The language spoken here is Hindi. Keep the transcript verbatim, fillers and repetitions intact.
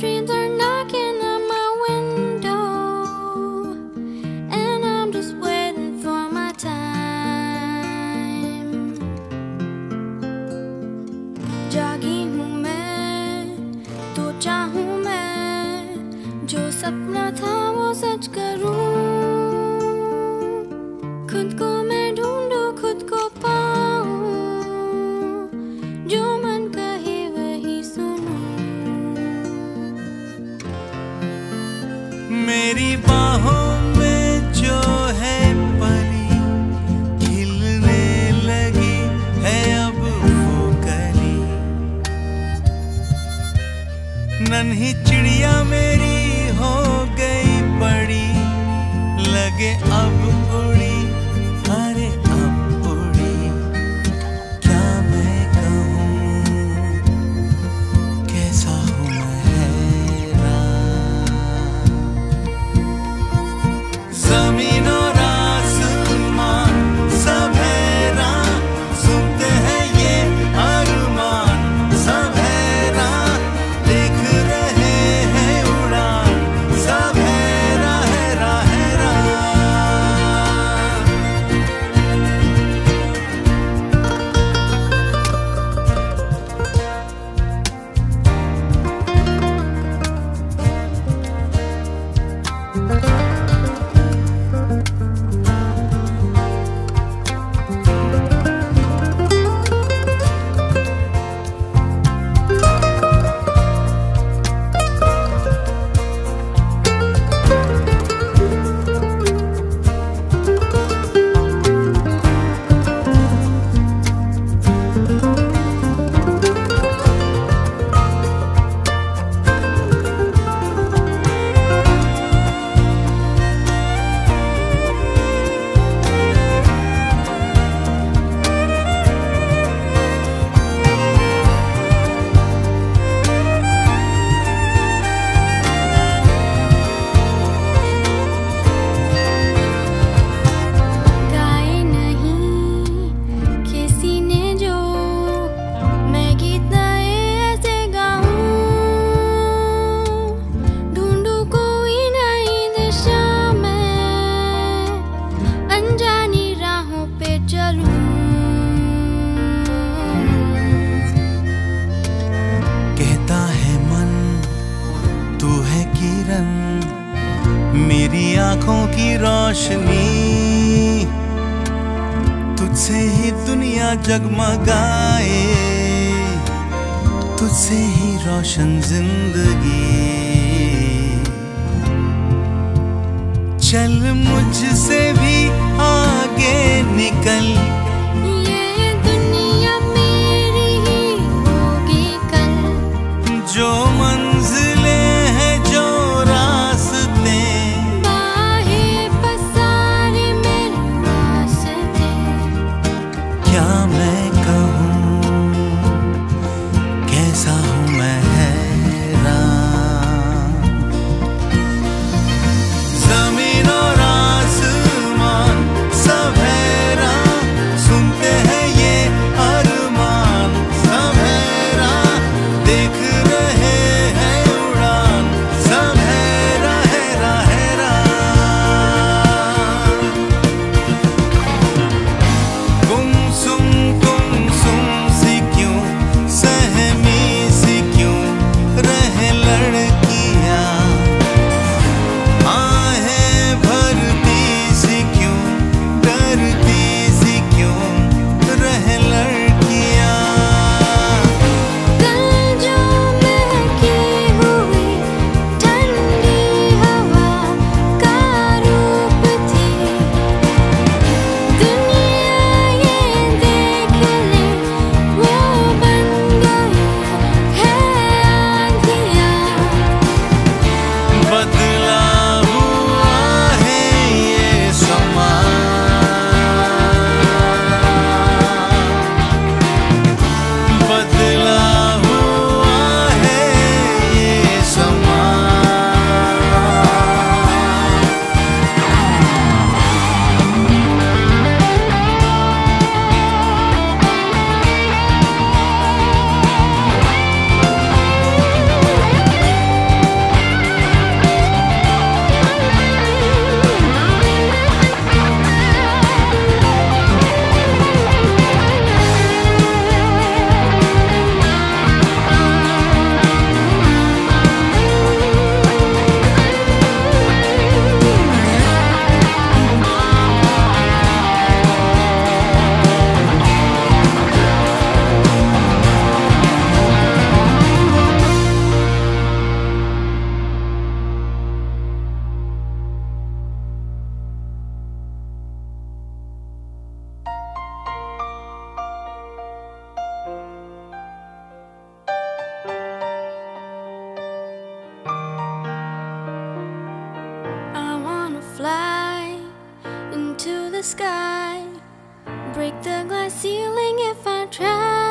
dreams are knocking on my window, and I'm just waiting for my time. जागी हूँ मैं तो चाहूँ मैं, जो सपना था वो सच करूँ। खुद को मैं ढूंढूं, खुद को पाऊं, जो मन कहे वही सुनूं। मेरी बाहों में जो है पली खिलने लगी है अब वो कली। नन्ही चिड़िया मेरी हो गई बड़ी, लगे अब उड़ी, अरे अब उड़ी। क्या मैं कहूँ कैसा हूँ मैं हैरान। ज़मीन और आसमान सब हैरान, सुनते हैं ये अरमान। सब हैरान, देख रहे हैं उड़ान। सब हैरान हैरान हैरान। गाए नहीं किसी ने जो मैं गीत नए ऐसे गाऊं। ढूंढूं कोई नई दिशा में, अनजानी राहों पे चलूं। कहता है मन तू है किरण, मेरी आंखों की रोशनी। तुझसे ही दुनिया जगमगाए, तुझसे ही रोशन जिंदगी। चल मुझसे भी आगे निकल, ये दुनिया मेरी ही होगी कल। जो मंजिलें हैं जो रास्ते, बाहें पसारे मेरे रास्ते। क्या मैं कहूँ कैसा हूँ मैं हैरान। ज़मीन और आसमान sky, break the glass ceiling if I try.